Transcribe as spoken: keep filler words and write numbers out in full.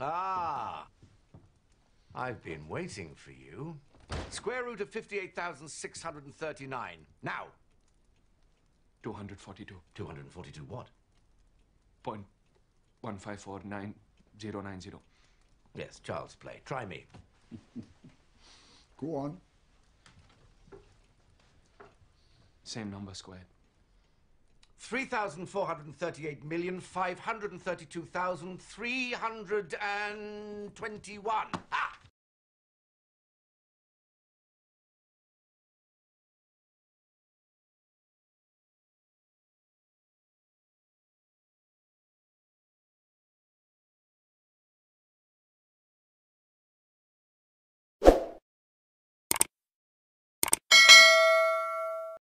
Ah. I've been waiting for you. Square root of fifty-eight thousand six hundred thirty-nine. Now. two hundred forty-two. two hundred forty-two what? Point one five four nine zero nine zero. Yes, child's play. Try me. Go on. Same number squared. three thousand four hundred thirty-eight million five hundred thirty-two thousand three hundred twenty-one. Ah!